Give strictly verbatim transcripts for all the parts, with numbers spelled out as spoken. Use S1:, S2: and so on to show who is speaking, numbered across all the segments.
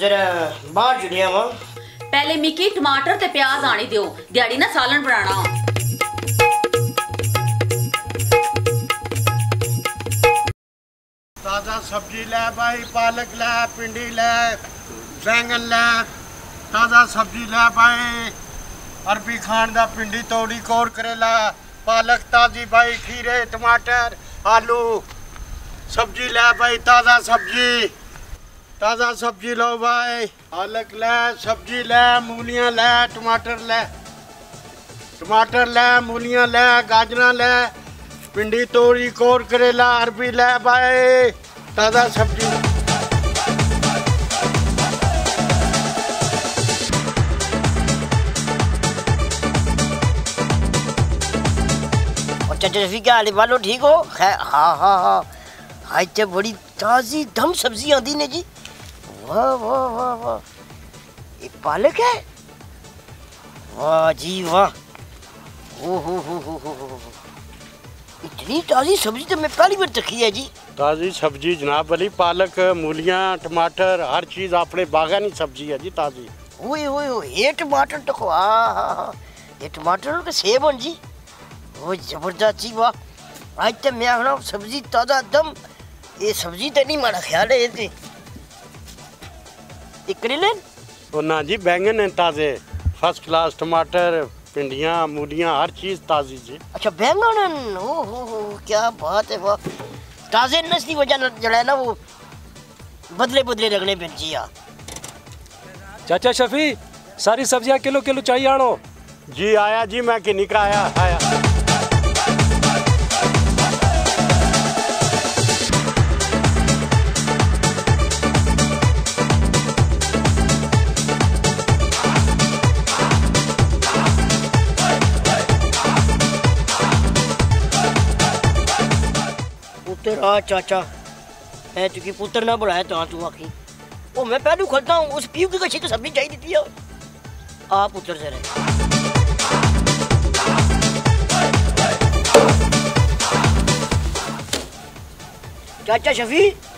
S1: जरा बाहर जुड़िया वा
S2: पहले मिकी टमाटर ते प्याज आनी दियो दिहाड़ी ना सालन बनाना।
S3: ताजा सब्जी ले भाई, पालक ले, भिंडी ले, बैंगन ले, ताजा सब्जी ले भाई, अरबी खान दा भिंडी तोड़ी कोर करेला, पालक ताजी भाई, खीरे टमाटर आलू सब्जी ले भाई, ताजा सब्जी ताजा सब्जी लो भाई, पालक ले, सब्जी ले, मूलियाँ ले, टमाटर ले टमाटर ले, मूलियाँ ले, गाजरा ले, भिंडी तोड़ी कोर करेला, अरबी ले भाई, ताजा सब्जी।
S1: और चाचा रफी क्या हाल है वालो, ठीक हो? हाँ हाँ हाँ आज तो बड़ी ताजी दम सब्जी आती ने जी। वाह वाह वाह वाह, ये पालक है? वाह जी वाह, ओ हो हो हो हो हो, इतनी ताजी सब्जी तो मैं पहली बार देखी है जी।
S3: ताजी सब्जी जनाब अली, पालक, मूलियाँ, टमाटर, हर चीज़ अपने बागानी सब्जी है जी ताजी।
S1: ओए ओए ओए, ये टमाटर तो खो, हाँ हाँ हाँ, ये टमाटर के सेब हैं जी, वो जबरदस्त जी वाह। आज तो मैं आखना सब्जी ताजा दम, ये सब्जी तो नहीं मारा ख्याल है ये ये करेले
S3: तो ना जी, बैंगन है ताजे फर्स्ट क्लास, टमाटर, भिंडियाँ, मूलियाँ, हर चीज़ ताजी जी।
S1: अच्छा बैंगन, ओ हो हो क्या बात है वाह, ताजे नस्ली वजह जड़ा है ना वो बदले बदले रगड़े बन जी।
S4: चाचा शफी सारी सब्जियां किलो किलो चाहिए आनो
S3: जी। आया जी, मैं किन्नी का आया आया
S1: पुत्र आ चाचा, मैं तुझे पुत्र ना बुलाया तो तू आखी वो मैं पहलू खोलता हूँ, उस पीयू की कच्ची तो सब्जी चाहिए थी। आ पुत्र से रहे चाचा शफी,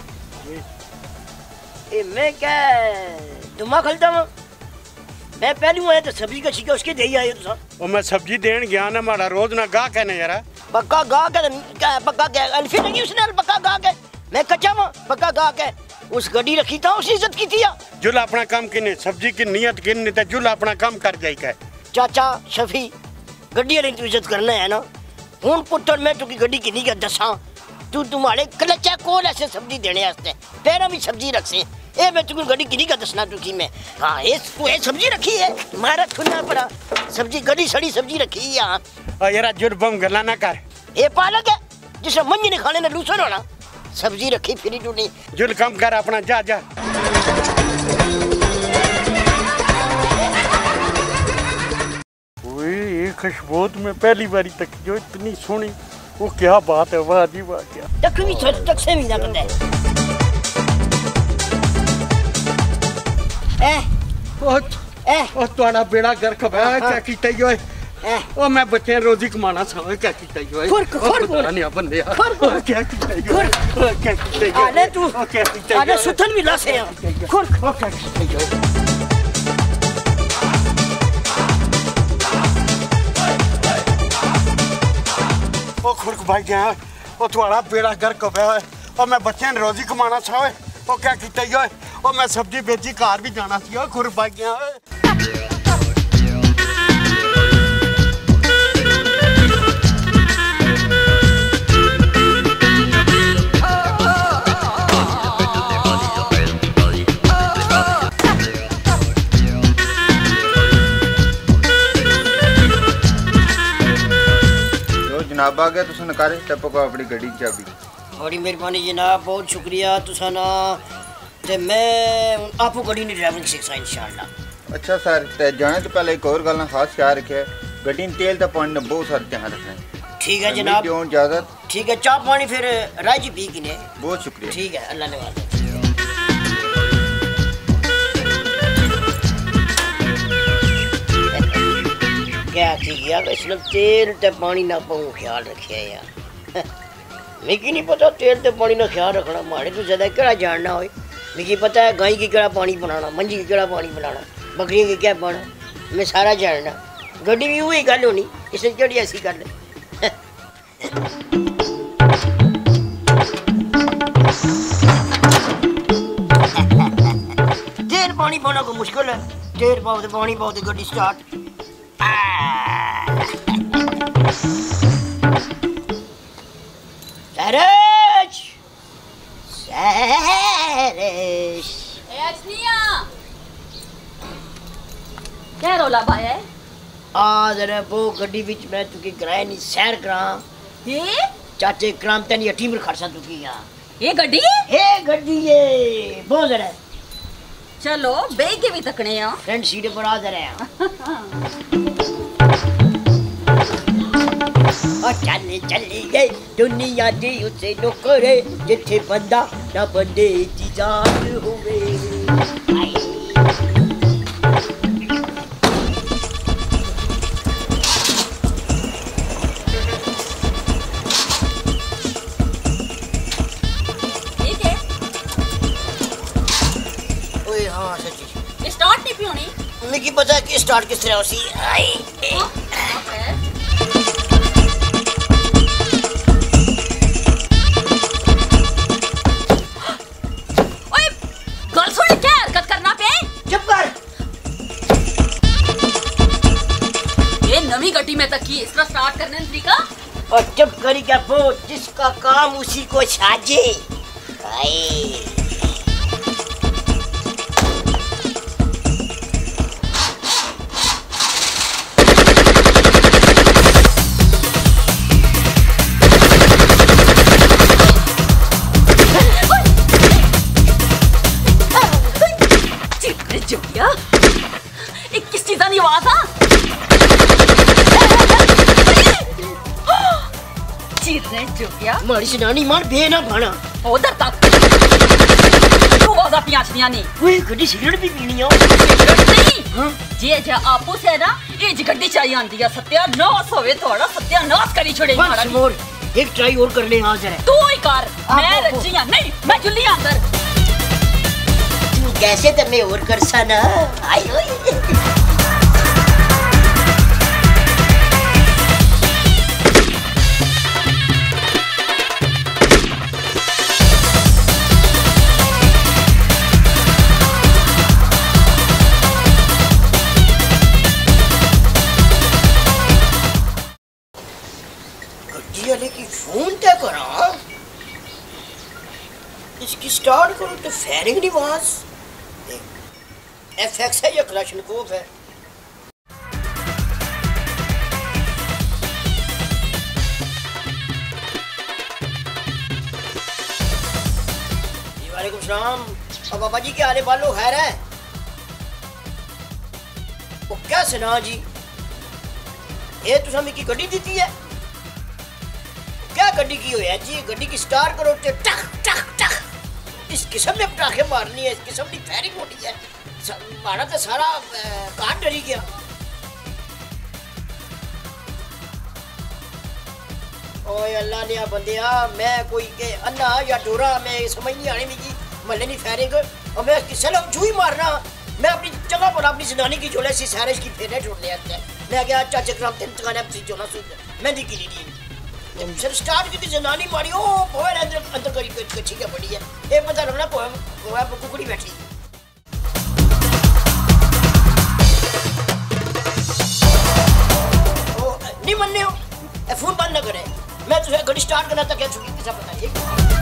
S1: ए मैं क्या दुमा खलता हूँ, मैं पहलू आया तो सब्जी कच्ची का उसके दे आए तो
S3: वो मैं सब्जी देन गया ना, हमारा रोज ना गाह कहने यार
S1: पक्का गाह के क्या पक्का क्या अल्फी लगी उसने पक्का गाह के, मैं कच्चा हूँ पक्का गाह के, उस गड्डी रखी था उसकी इज्जत की थी।
S3: जुल अपना काम किने सब्जी की नियत किने ते जुल अपना काम कर जाई के।
S1: चाचा शफी गड्डी वाली तू इज्जत करना है ना, हुन पुत्र मैं तुकी गड्डी किन्नी का दसा, तू तुम्हारे कलचा कोल ऐसे सब्जी देने वास्ते तेरा भी सब्जी रख से, ए मैं तुकी गड्डी किन्नी का दसना तुकी मैं। हाँ ये तू ये सब्जी रखी है मारा थुना पड़ा सब्जी, गड्डी सड़ी सब्जी रखी है यहाँ।
S3: और यार जुल बम गला ना कर,
S1: ये पालक है जिसे मंजी ने खाने ने लूसर होना, सब्जी रखी फिरी तू नहीं।
S3: जुल कम कर अपना, जा जा। ये खुशबू में पहली बारी तक जो इतनी सोनी, वो क्या बात है, वाह जी वाह। क्या
S1: तक भी तक से भी ना करता है। ए
S3: ओ ए ओ तुम्हारा बेड़ा घर खबा क्या कीता यो है, ओ मैं बच्चे रोजी कमाना समझ क्या कीता यो है।
S1: खुर खुर बोल
S3: नहीं बंदे क्या कीता यो है, क्या कीता यो
S1: आले तू आले सुथन भी ला से खुर
S3: क्या कीता यो है। ओ खुरक भाई गया, ओ तुम्हारा बेड़ा घर कबा है, और मैं बच्चे ने रोजी कमाना चाहे, ओ क्या कीता यो है, ओ मैं सब्जी बेची कार भी जाना सी, ओ खुरक भाई गया।
S5: जनाब आ गया तुस नकारे टप्पो को अपनी गड्डी चाबी।
S1: बड़ी मेहरबानी जनाब, बहुत शुक्रिया तुसा ना, ते मैं आपको गड्डी ने ड्राइविंग सीखा इंशाल्लाह।
S5: अच्छा सर, ते जाने तो पहले एक और गल खास ख्याल रखे, गड्डी में तेल तो पानी ने बहुत सारा ध्यान रखना है।
S1: ठीक है जनाब,
S5: दियो इजाजत।
S1: ठीक है, चाय पानी फिर राजी पी किने।
S5: बहुत शुक्रिया।
S1: ठीक है, अल्लाह ने वादा। क्या ठीक है, इसमें तेल ते पानी ना पाऊँ ख्याल रखिए यार। मिगी नहीं पता तेल ते पानी ना ख्याल रखना, माड़े तो ज्यादा केड़ा जानना हो। मुझे पता है गाय की केड़ा पानी बनाना, मंजी की केड़ा पानी बनाना, बकरियों की क्या पाना, मैं सारा जानना। गड्डी भी वही गल होनी, इसने केड़ी ऐसी गल देर पानी पाना को मुश्किल है, देर पाओ तो पानी पाओ तो गड्डी स्टार्ट। सरज सरज
S2: क्या रोला पाया है?
S1: आ जरा वो गड्डी विच मैं तुकी कराए नहीं सैर करा।
S2: ये
S1: चाचे कराम तनी अठी पर खड़सा तुकी यहां।
S2: ये गड्डी
S1: ए गड्डी ये बहुत जरा
S2: चलो बे के भी तकने आ
S1: फ्रंट सीट पर आ जरा और चले चले गए दुनिया दी उसे नौकरे जिथे बंदा ना बंदे दी जात होवे।
S2: स्टार्ट नहीं होनी
S1: मुझे पता है कि स्टार्ट किस तरह होती आई
S2: ओए गर्ल सुन क्या हरकत करना पे
S1: चुप कर।
S2: ये नवी गड्डी में तक की इस तरह स्टार्ट करने का तरीका
S1: और चुप करी क्या वो जिसका काम उसी को साजे। आई मारी सुनानी मान बे ना भाना
S2: उधर तक तू आजा पियाचनिया नहीं
S1: कोई गड्डी सिगरेट भी पीनी है
S2: नहीं हां जे जे आपो से ना ये जी गड्डी चाहिए आंदी है सत्यानाश होवे थोड़ा सत्यानाश करी छोड़े
S1: मारा मोर एक ट्राई और कर ले हां जरा
S2: तू ही कर मैं रजिया नहीं मैं जुल्ली अंदर
S1: तू कैसे तो मैं और कर सा ना आई ओए फोन क्या करा इसकी स्टार्ट करो तो फायरिंग नहीं आवाज एफएक्स है या क्लैशनकोव है। वालेकुम सलाम। अब बाबा जी के आने वालों खैर है वो क्या सुना जी ये तो हमें की गड्डी दी है क्या गड्डी की हो है जी गड्डी की स्टार्ट करो तो टक टक टक इस किस्म में पटाखे मारनी है इस किस्म की फायरिंग होनी है मारा तो सारा कार डरी गया। ओए अल्लाह ने बंदिया मैं कोई के अन्ना या डोरा मैं समझ नहीं आनी मुझे मल्ले नहीं फायरिंग और मैं सलम जूही मारना मैं अपनी जगह पर अपनी जनानी की जोड़े सी सारे की फेरे छोड़ने आते हैं मैं गया चाचा कराम तीन तगाने अपनी जोड़ा सुन मैं दी की नहीं सर स्टार्ट की जनानी मारी ओ पोए अंदर अंदर करी कच्ची क्या बड़ी है ये पता लगना पोए पोए कुकड़ी बैठी ओ नहीं मनने हो ए फोन बंद न करे मैं तुझे गाड़ी स्टार्ट करना था क्या छुट्टी कैसा पता है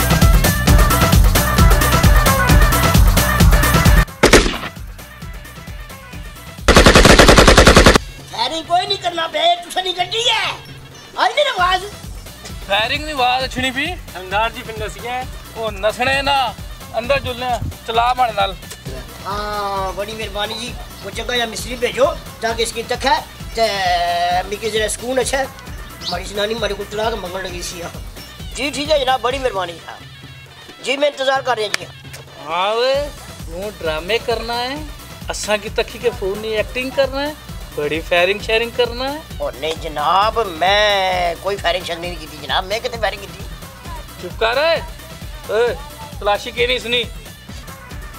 S1: फायरिंग कोई नहीं करना बे तुझे नहीं गड्डी है आई नहीं आवाज
S6: फायरिंग नहीं आवाज अच्छी भी अंगार जी फिर नसिए ओ नसने ना अंदर जुलने चला मार नाल।
S1: हां बड़ी मेहरबानी जी वो जगह या मिस्त्री भेजो ताकि इसकी तक है ते मिके जरा सुकून अच्छा हमारी जनानी मारे को चला के मंगन लगी सी। जी ठीक है जनाब बड़ी मेहरबानी है जी मैं इंतजार कर रहे हैं जी।
S6: हां वे वो ड्रामे करना है असा की तखी के फोन नहीं एक्टिंग करना है बड़ी फायरिंग शेयरिंग करना है
S1: और नहीं जनाब मैं कोई फायरिंग शेयरिंग नहीं की थी जनाब मैं कितने फायरिंग की थी।
S6: चुप कर ए तलाशी के नहीं सुनी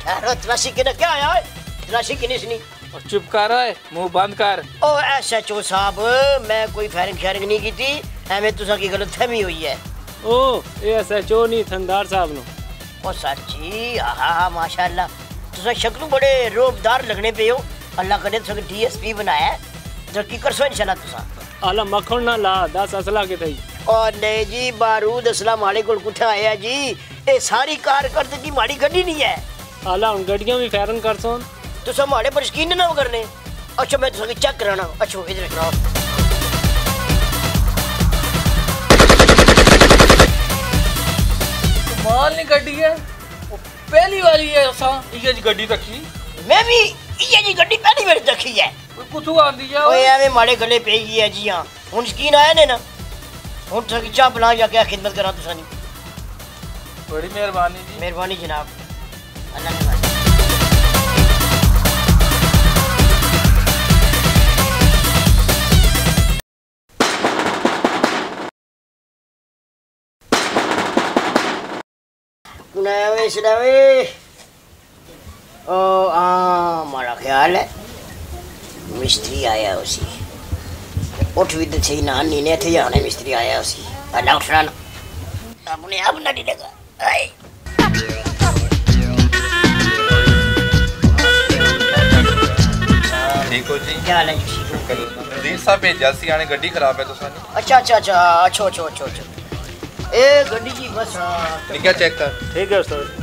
S1: ठहरो, तलाशी किने क्या आया है? तलाशी किने सुनी?
S6: और चुप कर रहा है, मुंह बंद कर।
S1: ओ एस एच ओ साहब, मैं कोई फायरिंग शायरिंग नहीं की थी, एवं तुसा की गलतफहमी हुई है।
S4: ओ एस एच ओ नहीं, थंदार साहब नो।
S1: ओ सर जी, हाँ माशाल्लाह, तुसा शक्ल बड़े रोबदार लगने पे हो। अल्लाह करे तुसा डी एस पी बनाया है, तरक्की करसो इंशाल्लाह तुसा।
S4: आला मक्खन ना ला, दस असला के थई।
S1: और नहीं जी, बारूद असला माड़े कोल कुठे आया जी? ये सारी कारकर्दगी माड़ी गड्डी नहीं है।
S4: आला उन गड्डियां भी फायरिंग करसो।
S1: तुसा माड़े पर यकीन ना करने। अच्छा मैं तुसा चेक कराना। अच्छा इधर कराओ।
S6: कमाल नहीं गड्डी है, वो पहली वाली है। असा ये जी गड्डी रखी,
S1: मैं भी ये जी गड्डी पहली बार देखी है।
S6: कुछ आंदी है
S1: ओए एवें माड़े गले पे गई है जी। हां हुन यकीन आया ने ना, हुन तुसा की चाह बना जा के खिदमत करा तुसा नी।
S6: बड़ी मेहरबानी जी।
S1: मेहरबानी जनाब, अल्लाह ने। नवे सनवे ओ आ मारा ख्याल है मिस्त्री आया उसी। उठ भी तो सही ना, नीने थे जाने मिस्त्री आया उसी। अल्लाह उठना ना, अपने आप ना डिलेगा। आए
S7: ठीक हो जी?
S1: क्या हाल है जी?
S7: नज़ीर साहब भेजा सी आने, गड्डी खराब है तो सानी।
S1: अच्छा अच्छा अच्छा अच्छो अच्छो अच्छो अच्छो ए गड्डी जी बस।
S7: निका चेक कर।
S4: ठीक है उस्ताद।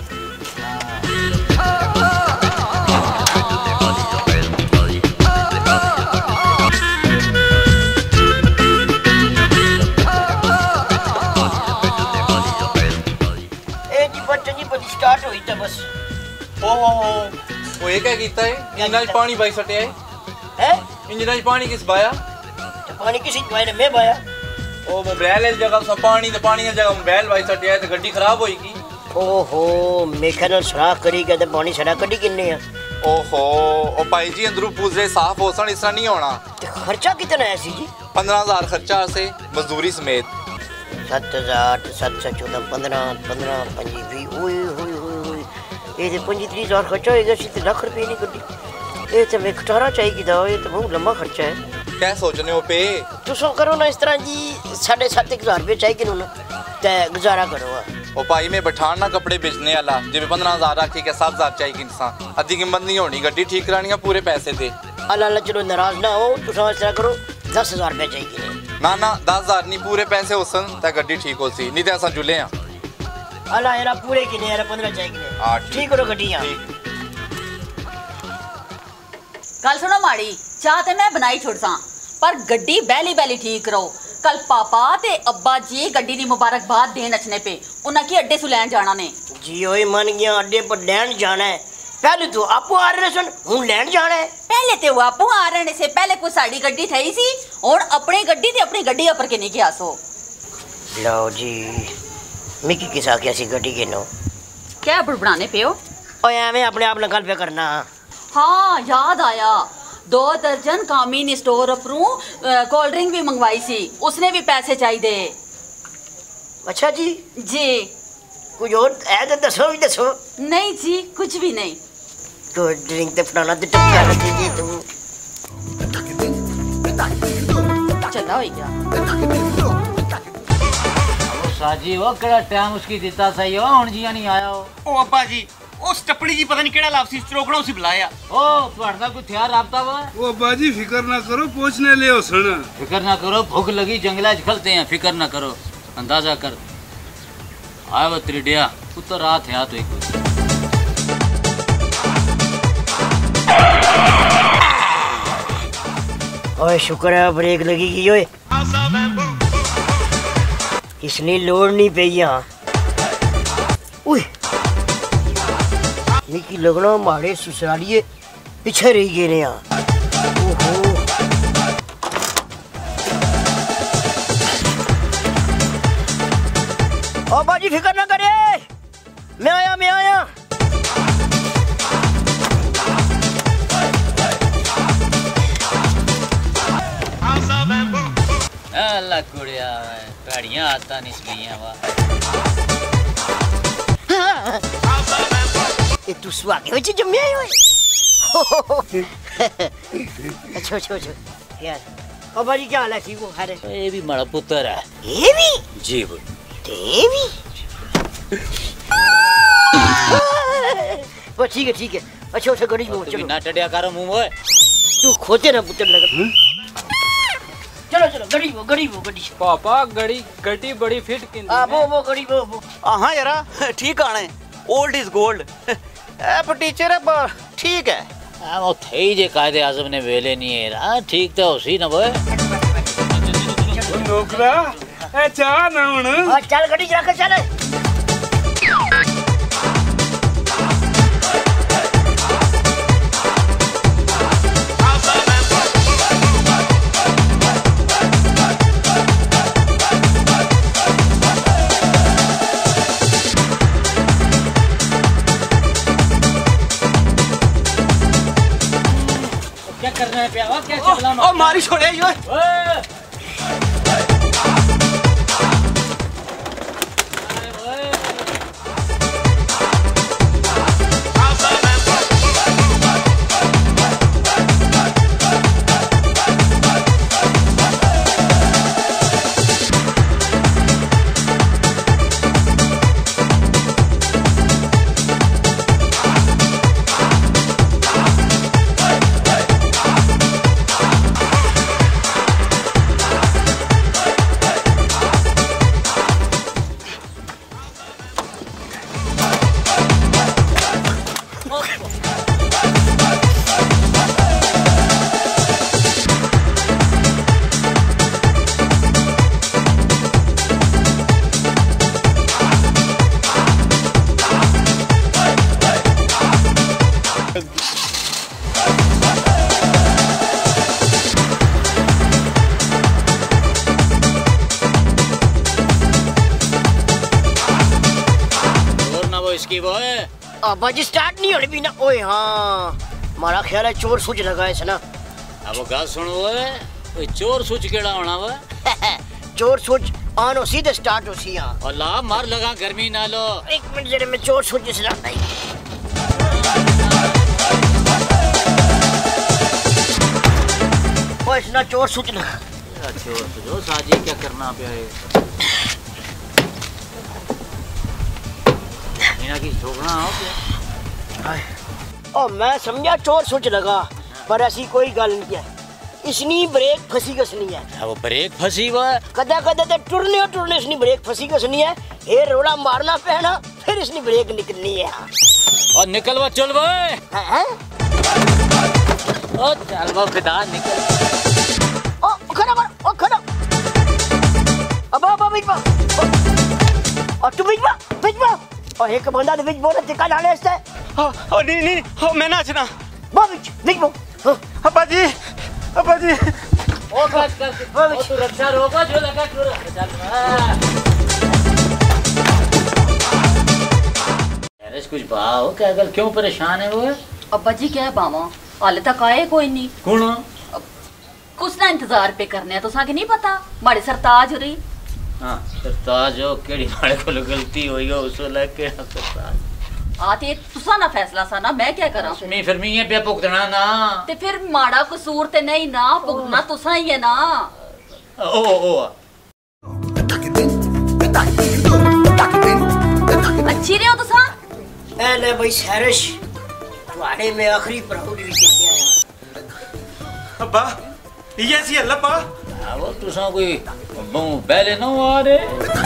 S1: ए जी बच्चा जी बड़ी स्टार्ट हुई था बस।
S7: ओ हो हो वो ये क्या कीता है? इंजन च पानी बाई सटे है
S1: हैं?
S7: इंजन च पानी किस बाया?
S1: तो पानी किसी बाई ने मैं बाया।
S7: ओ मोबाइल इस जगह सब पानी तो पानी इस जगह मोबाइल बाई सटे है तो गड्डी खराब होएगी।
S1: ओहो मेरे नाल सलाह करी गया तो पानी सड़ा कड्डी किन्ने है?
S7: ओहो ओ भाई जी अंदरों पूरे साफ हो सन, इस तरह नहीं होना।
S1: तो खर्चा कितना है सी जी?
S7: पंद्रह हजार खर्चा से मजदूरी समेत।
S1: सत्त हजार सत्त सौ चौदह पंद्रह पंद्रह पंजी भी ओए होए होए होए ये तो पंजी तीस हजार खर्चा होएगा सी। तो लाख रुपये नहीं गड्डी ये तो मैं खटारा चाहिए था। ये तो बहुत लंबा खर्चा है।
S7: क्या सोचने हो पे?
S1: तुम करो ना इस तरह जी साढ़े सत्त एक हजार रुपये चाहिए ना तो गुजारा करो।
S7: ओ भाई मैं बैठाना कपड़े बेचने वाला जिਵੇਂ पंद्रह हजार रखी के सात हजार चाहिए इंसान। अद्धी कीमत नहीं होनी, गड्डी ठीक करानी है पूरे पैसे दे।
S1: अल्लाह अल्लाह चलो नाराज ना हो, तुम इस तरह करो दस हजार रुपये चाहिए।
S7: ना ना दस हजार नहीं, पूरे पैसे हो सन तो गड्डी ठीक हो सी, नहीं तो ऐसा जुले हैं।
S1: अल्लाह यार पूरे किने यार पंद्रह चाहिए।
S7: हां
S1: ठीक करो गड्डी। हां
S2: कल सुनो माड़ी चाह ते मैं बनाई छोड़सा, पर गड्डी बैली बैली ठीक करो। कल पापा ते अब्बा जी गड्डी दी मुबारकबाद देन अचने पे, उन्हें की अड्डे सु लैन जाना ने
S1: जी। ओए मन गया अड्डे पर लैन जाना है। पहले तो आपू आ रहे सन, हुन लैन जाना है।
S2: पहले ते वो आपू आ रहे से पहले को साड़ी गड्डी थई सी और अपनी गड्डी ते अपनी गड्डी ऊपर के नहीं गया सो।
S1: लो जी मिकी किसा के ऐसी गड्डी के नो
S2: क्या बुड़बड़ाने पे हो?
S1: ओए एवें अपने आप नकल पे करना।
S2: हाँ याद आया, दो दर्जन कामीन स्टोर अपरू कोल्ड ड्रिंक भी मंगवाई सी, उसने भी पैसे चाहिए।
S1: अच्छा जी
S2: जी
S1: कुछ और है तो दसो भी दसो।
S2: नहीं जी कुछ भी नहीं।
S1: कोल्ड ड्रिंक ते फटाना ते टपका रखी जी तू
S2: चला हो गया
S8: साजी वो केड़ा टाइम उसकी दिता सही हो हुन जिया नहीं आया हो।
S9: ओ अब्बा जी उस टपड़ी जी पता नहीं केड़ा लापसी चरोकड़ा उसी बुलाया।
S8: ओ ਤੁਹਾਡਾ कोई हथियार राबता हुआ?
S10: ओ बाजी फिकर ना करो, पहुंचने ले हो सन।
S8: फिकर ना करो, भूख लगी जंगला च खलते हैं, फिकर ना करो। अंदाजा कर आया वो त्रिडिया तो रात है तो एक
S1: ओए शुक्र है ब्रेक लगी की। ओए इसलिए लोड नहीं पई। यहाँ ओए मिकी लगना मारे ससुरालिए पीछे रह गए ने। यहाँ ओहो ओ बाजी फिकर ना करे, मैं आया मैं आया।
S8: अल्लाह कुड़िया गाड़ियां आता नहीं गईया वा।
S1: ये तू सुहागे विच जम्मे आए होए अच्छा अच्छा अच्छा यार बाबा जी क्या हाल है ठीक हो खैर
S8: ये भी बड़ा पुत्र है
S1: ये भी
S8: जी बोल
S1: ये भी वो ठीक है ठीक है अच्छा अच्छा गड़ी वो चलो
S8: ना टडिया करो मुंह में
S1: तू खोते ना पुत्र लगा चलो चलो गड़ी वो गड़ी वो गड़ी
S4: पापा गड़ी गड्डी बड़ी फिट की
S1: हां वो वो गड़ी वो वो
S11: हां यार ठीक आने ओल्ड इज गोल्ड ए पर टीचर है ठीक है
S8: आ वो थे जे कायदे आजम ने वेले नहीं है ना ठीक तो उसी ना वो
S10: नौकरा ए चा ना हुन
S1: हां चल गड़ी रख चल
S8: करना है प्यावा क्या चलना
S11: ओ मारी छोड़े यो
S1: अब जी स्टार्ट नहीं होने भी ना ओए हाँ हमारा ख्याल है चोर सूच लगा है ना
S8: अब गल सुनो ओए चोर सूच केड़ा होना वा
S1: चोर सूच ऑन हो सीधे स्टार्ट हो सी हां
S8: अल्लाह मार लगा गर्मी ना लो
S1: एक मिनट जरा मैं चोर सूच से लगा ओए ना चोर सूच लगा
S8: चोर सूच साजी क्या करना पे है की ठोकना हो क्या
S1: ओ मैं समझा चोर सोच लगा पर ऐसी कोई गल नहीं है इसनी ब्रेक फंसी कसनी है
S8: वो ब्रेक फंसी हुआ
S1: कदा कदा ते टुरने टुरने इसनी ब्रेक फंसी कसनी है ये रोड़ा मारना पैना फिर इसनी ब्रेक निकलनी है
S8: और निकल वो चल वो
S1: हैं
S8: ओ चल वो फिदा निकल
S1: ओ खड़ा कर ओ खड़ा अब अब बिच बा और तू बिच बा बिच बा और एक बंदा दे विच बोले टिका डाले इससे
S11: हां ओ नहीं नहीं हो मैं नाचना
S1: बाबिच विच बो
S11: अब्बा जी अब्बा जी
S8: ओ बस कर ओ तू रक्षा रोको जो लगा तू चल यार कुछ बाओ क्या गल क्यों परेशान है वो
S2: अब्बा जी क्या है बावा हाले तक आए कोई नहीं
S8: कौन
S2: कुछ ना इंतजार पे करने है तो साके नहीं पता बड़े सरताज रही
S8: हां सरताज हो केड़ी मारे को गलती होई हो उस लेके सरताज
S2: आते तुसा ना फैसला सा ना मैं क्या करा
S8: मैं फिर मैं पे भुगतना ना
S2: ते फिर माड़ा कसूर ते नहीं ना भुगतना तुसा ही है ना
S8: ओ ओ
S2: अच्छी रहे हो तुसा
S1: ए ले भाई शहरश तुम्हारे में आखिरी प्राउड भी किया यार
S11: अब्बा ये सी अल्लाह
S8: वो तुसा कोई पहले ना आ रे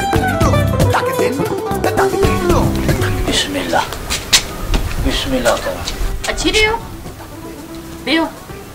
S8: बिस्मिल्लाह बिस्मिल्लाह कर
S2: अच्छी रही हो बेओ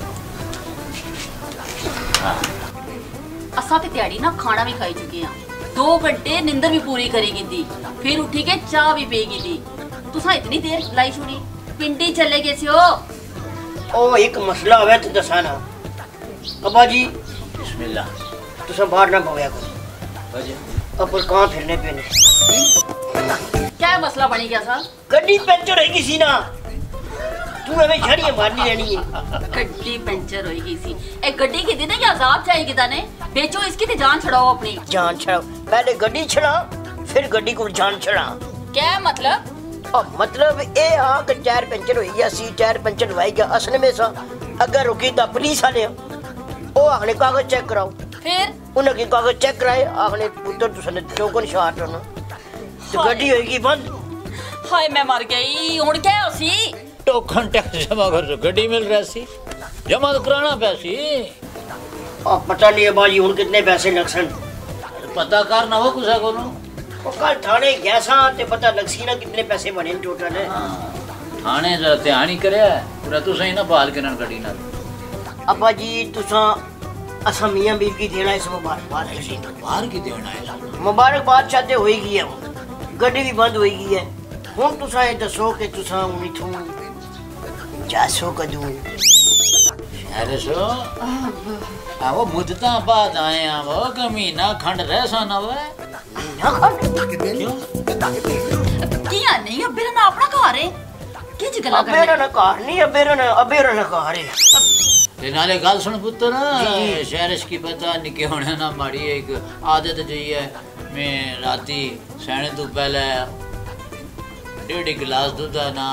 S8: हां
S2: असा ते त्याड़ी ना खाना भी खाई चुके हैं दो घंटे नींदर भी पूरी करेगी थी फिर उठी के चाय भी पेगी थी तुसा इतनी देर लाई छोड़ी पिंडी चले गए हो
S1: ओ एक मसला है तो दसाना अब्बा जी
S8: बिस्मिल्लाह
S1: तुसा बाहर ना पवया करो अपन कहां फिरने पे नहीं
S2: क्या मसला बनी गया सा
S1: गड्डी पंचर होगी सी ना तू हमें झड़ियां मारनी रहनी है
S2: गड्डी पंचर होगी सी ए गड्डी की दिन क्या अजाब चाहिए दाने बेचो इसकी ते जान छड़ाओ अपनी
S1: जान छड़ाओ पहले गड्डी छड़ा फिर गड्डी को जान छड़ा
S2: क्या मतलब
S1: मतलब ये हाँ कि टायर पंचर हो गया सी टायर पंचर लवाई गया असल में सा अगर रुकी तो पुलिस वाले ओ आखने कागज चेक कराओ
S2: फिर
S1: उन्हें कागज चेक कराए आखने पुत्र तुसने टोकन शाट होना तो गाड़ी होएगी बंद।
S2: हाय मैं मर गई हुन क्या होसी
S8: टोकन टैक्स जमा कर गाड़ी मिल रहा सी जमा तो कराना पैसी
S1: अब पता नहीं है बाजी हुन कितने पैसे लगसन
S8: पता करना हो कुछ को
S1: वो कल थाने गया सा ते पता लगसी ना कितने पैसे बने टोटल है।
S8: थाने जरा ध्यान ही करे पूरा तुसा ही ना बाल के ना गाड़ी ना
S1: अब्बा जी तुसा असा मियां बीवी की देना इस मुबारकबाद
S8: बाहर की देना है
S1: मुबारकबाद चाहते होएगी है गड्डी भी बंद होएगी है हुन तुसा ये दसो कि तुसा हुन इथों जासो कदू
S8: अरे सो आ वो मुद्दता बाद आए हैं वो कि महीना खंड रह सा ना वो
S1: महीना खंड
S8: क्यों
S2: किया नहीं अबेरा ना अपना घर है की जी गला कर
S1: अबेरा ना घर नहीं अबेरा ना अबेरा ना घर है
S8: ते नाले गल सुन पुत्र शहर की पता निके होने ना माड़ी एक आदत जी है मैं राती सोने तो पहले डेढ़ गिलास दूध ना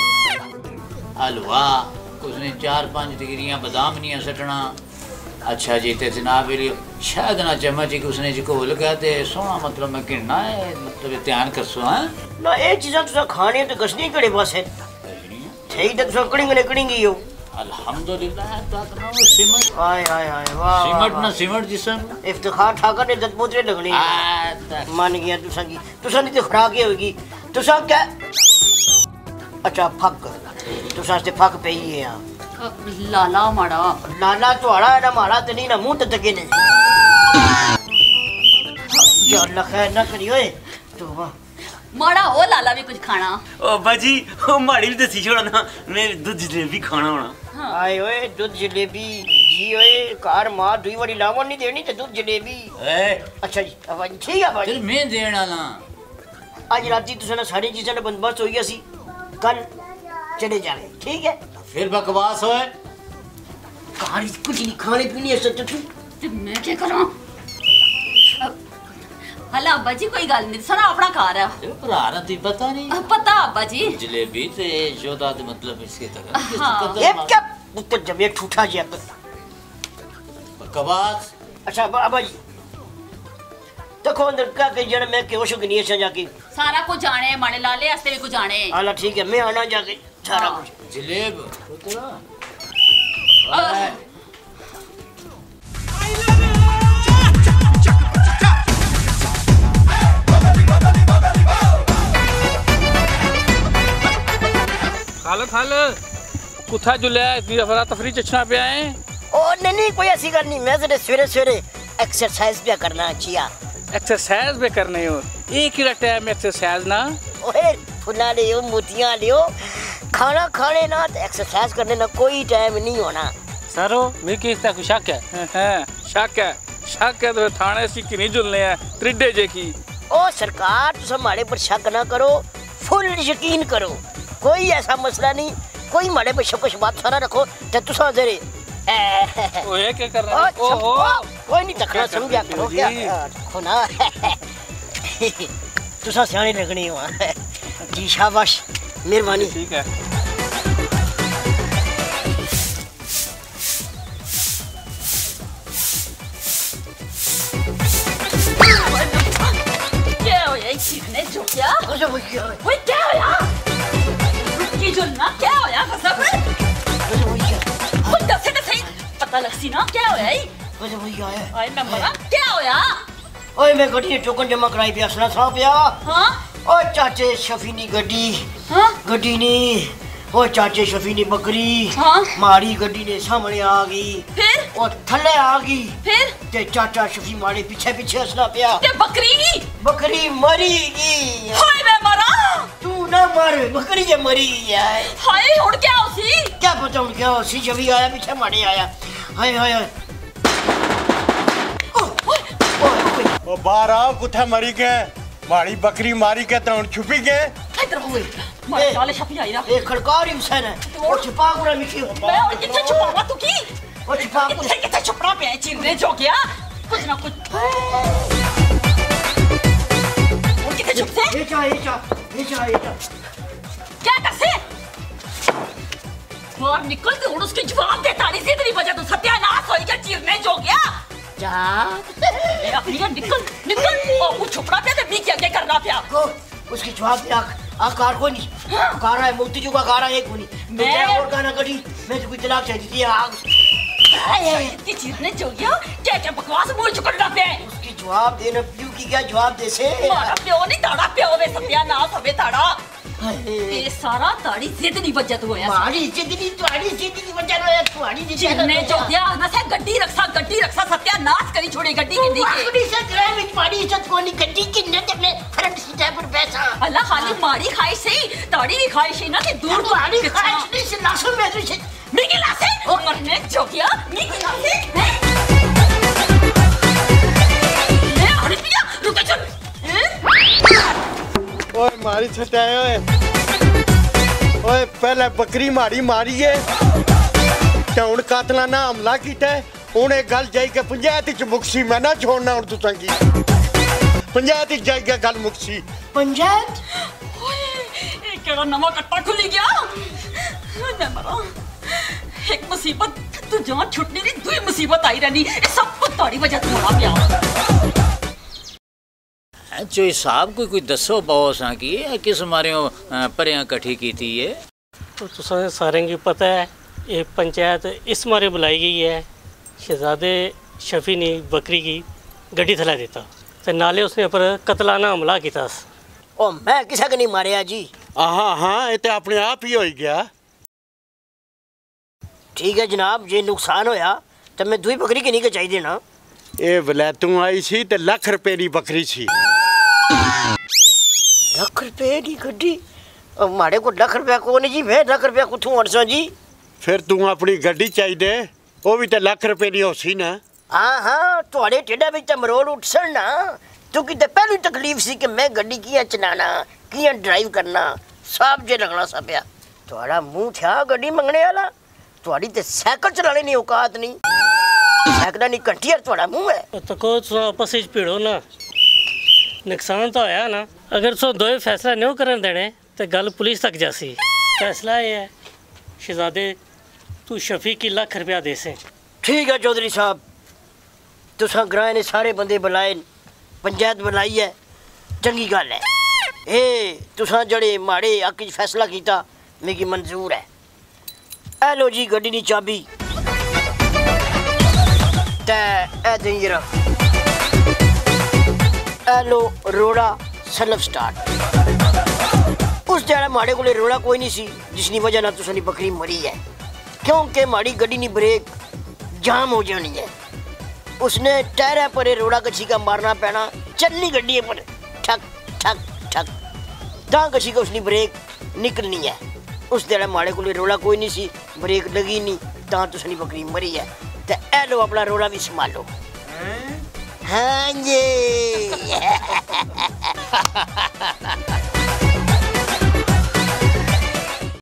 S8: हलवा उसने चार पांच डिग्रियां बादाम नहीं सटना अच्छा जी ते जनाब शायद ना चम्मच की उसने जी घोल गया ते सोना मतलब मैं गिनना है मतलब ध्यान करसो हां
S1: ना ए चीज़ां तुसा खाने ते गसनी कड़े बस है सही ते तुसा कड़िंग ने कड़िंगी हो
S8: अल्हम्दुलिल्लाह तात ना सिमट
S1: हाय हाय हाय वाह
S8: सिमट ना सिमट जिसम
S1: इफ्तिखार ठाकर ने दत पोतरे लगने मान गया तुसा की तुसा नहीं तो खुराक होगी तुसा क्या अच्छा फक तुसा से फक पई है यहां
S2: लाला माड़ा
S1: लाला तो आड़ा है ना माड़ा ते नहीं ना मुंह ते तके ने या अल्लाह खैर ना करियो ए तो वाह
S2: माड़ा हो लाला भी कुछ खाना
S9: ओ बाजी ओ माड़ी भी दसी छोड़ा ना मैं दूध जलेबी खाना होना
S1: आए ओए दूध जलेबी जी ओए कार मां दुई वाली लावन नहीं देनी ते दूध जलेबी
S8: ए
S1: अच्छा जी अब ठीक है भाई
S8: फिर मैं देना ना
S1: आज राती तुसा ना सारी चीज़ें ने बंदोबस्त हो गया सी कल चले जाए ठीक है
S8: फिर बकवास होए
S1: कहानी कुछ नहीं खाने पीने है सच
S2: ते मैं क्या करूं हला अब्बा जी कोई गल नहीं सना अपना घर है
S8: ते भरा ती पता नहीं
S2: पता अब्बा जी
S8: जलेबी ते जोदा ते मतलब इसके तक
S1: ये क्या उत्तर जब ये ठूठा जी
S8: बकवास
S1: अच्छा अब्बा जी देखो अंदर क्या के जन मैं क्यों शुगनी है जाके
S2: सारा कुछ जाने माने लाले वास्ते भी कुछ जाने
S1: हां ठीक है मैं आना जाके सारा कुछ
S8: जलेब पुत्रा
S6: खाल खाल कुथा जुले इतनी अफरा तफरी चचना पे आए
S1: ओ नहीं नहीं कोई ऐसी गल नहीं मैं जरा सवेरे सवेरे एक्सरसाइज भी करना चाहिए
S6: एक्सरसाइज भी करने हो एक ही टाइम एक्सरसाइज ना
S1: ओए फुला लियो मोतियां लियो खाना खाने ना तो एक्सरसाइज करने ना कोई टाइम नहीं होना
S6: सरो मेरे केस तक शक है हैं शक है शक है तो थाने सी कि नहीं जुलने हैं त्रिडे जे की
S1: ओ सरकार तुम हमारे पर शक ना करो फुल यकीन करो कोई ऐसा मसला नहीं कोई हमारे पर शक बात सारा रखो तो तुसा जरे
S6: ओए क्या कर रहा है ओहो
S1: कोई नहीं तखना समझा करो क्या रखो ना तुसा सियाने लगनी हो जी शाबाश मेहरबानी
S6: ठीक है
S2: क्या हो यार किसने जो क्या
S1: ओए भैया
S2: ओए क्या हो यार रुकी जो ना क्या हो यार सब ओए दसे दसे पता लगसी ना क्या हो यार
S1: ओए भैया
S2: आए मैं मरा क्या हो यार
S1: ओए मैं गड्डी टोकन जमा कराई पिया सुना सा पिया
S2: हां
S1: ओ चाचे शफीनी गड्डी
S2: हां
S1: गड्डी ने ओ चाचे शफीनी बकरी
S2: हां
S1: मारी गड्डी ने सामने आ गई
S2: फिर
S1: और थल्ले आ गई
S2: फिर
S1: ते चाचा शफी मारे पीछे पीछे हंसना पिया
S2: ते बकरी की
S1: बकरी मरी गई
S2: हाय मैं मरा
S1: तू ना मर बकरी ये मरी है
S2: हाय हुन क्या होसी
S1: क्या पता हुन क्या होसी शफी आया पीछे मारे आया हाय हाय हाय
S3: ओ बाहर आओ कुथा मरी के मारी बकरी मारी के तो छुपी के
S2: इधर हुए मारे साले छपी आई ना
S1: ए खड़कार हुसैन है और छुपा गुरा मिठी
S2: मैं और किथे छुपावा तू की
S1: और छुपा
S2: किथे किथे छुपना पे चिरने जो गया कुछ ना कुछ और किथे छुपते
S1: ये जा ये जा ये जा ये जा
S2: क्या कर से और निकल के और उसके जवाब दे ताड़ी से तेरी वजह तो सत्यानाश हो गया चीरने जो गया
S1: जा
S2: ए अपनी निकल निकल और वो छुपड़ा पे ते भी क्या क्या करना पिया
S1: को उसके जवाब दे आ कार को नहीं कार है मोती जो का कार है एक नहीं मैं और गाना कड़ी मैं तो कोई तलाक चाहिए थी आग
S2: इतनी चीरने जो गया क्या क्या बकवास बोल चुकड़ा पे
S1: उसकी जवाब देना प्यू की क्या जवाब दे से
S2: मारा प्यो नहीं ताड़ा प्यो वे सत्यानाश होवे ताड़ा ये सारा ताड़ी जिद नहीं बचत होया
S1: मारी जिद नहीं ताड़ी जिद नहीं बचत होया तुम्हारी जिद
S2: चीरने जो गया ना से गड्डी रखसा गड्डी रखसा सत्यानाश करी छोड़ी गड्डी की दी के
S1: अपनी से ग्राम में तुम्हारी इज्जत को नहीं गड्डी की न अपने फ्रंट सीट पर बैठा
S2: अल्लाह खाली मारी खाई सही ताड़ी भी खाई सही ना कि दूर
S1: मारी खाई नहीं से लाशों में से
S2: मिकी लासे ओ मरने जो गया मिकी लासे ले अरे पिया रुक चल
S3: ओए मारी छटाए ओए ओए पहले बकरी मारी मारी है ते हुन कातलाना हमला कीता है हुन एक गल जाई के पंचायत च मुक्सी मैं ना छोड़ना हुन तुसां की पंचायत च जाई के गल मुक्सी
S1: पंचायत
S2: ओए ये केड़ा नवा कट्टा खुली गया न मरो एक मुसीबत तू जान छुटनी नहीं दुई मुसीबत आई रहनी सब कुछ ताड़ी वजह से होना पिया
S8: जो हिसाब कोई कोई दसो बॉस हाँ की किस मारे परियां कठी की थी ये
S12: तो तुसें सारें की पता है ये पंचायत इस मारे बुलाई गई है शहजादे शफी ने बकरी की गड्डी थला देता ते नाले उसने पर कतलाना हमला किया
S1: ओ मैं किसी को नहीं मारिया जी
S3: हाँ हाँ ये तो अपने आप ही हो गया
S1: ठीक है जनाब जे नुकसान होया तो मैं दुई बकरी की नहीं के चाहिए ना
S3: ये वलैतों आई सी ते लाख रुपए की बकरी सी
S1: लाख रुपए की गड्डी माड़े को लाख रुपया को नहीं जी मैं लाख रुपया कुथों अड़सा जी
S3: फिर तू अपनी गड्डी चाहिए वो भी तो लाख रुपए की होसी ना
S1: हाँ हाँ थोड़े टेढ़ा भी मरोड़ उठ सन ना तू कि पहली तकलीफ सी कि मैं गड्डी किया चलाना किया ड्राइव करना सब जे लगना सा पिया थोड़ा मुंह था गड्डी मंगने वाला थोड़ी ते साइकिल चलाने नहीं औकात नहीं साइकिल नहीं कंटियर थोड़ा मुंह है
S12: तो को तो आपस में भिड़ो ना नुकसान तो आया ना अगर सो दो फैसला नहीं करन देने तो गल पुलिस तक जासी फैसला ये है शहजादे तू शफी की लाख रुपया दे से
S1: ठीक है चौधरी साहब तुसा ग्रां ने सारे बंदे बुलाए पंचायत बुलाई है चंगी गल है ए तुसा जड़े माड़े हक च फैसला किया मिगी मंजूर है ए लो जी गड्डी दी चाबी ते ए देई जरा ए लो रोड़ा सलफ स्टार्ट उस जड़ा माड़े कोले रोड़ा कोई नहीं सी जिसकी वजह ना तुसां दी बकरी मरी है क्योंकि माड़ी गड्डी नी ब्रेक जाम हो जानी है उसने टायरा पर रोड़ा कच्छी का मारना पैना चलनी गड्डी पर ठक ठक ठक तां कच्छी का उसकी ब्रेक निकलनी है उस जड़ा माड़े कोले रोड़ा कोई नहीं सी ब्रेक लगी नहीं तां तुसां दी बकरी मरी है ते ए लो अपना रोड़ा भी संभालो हाँ जी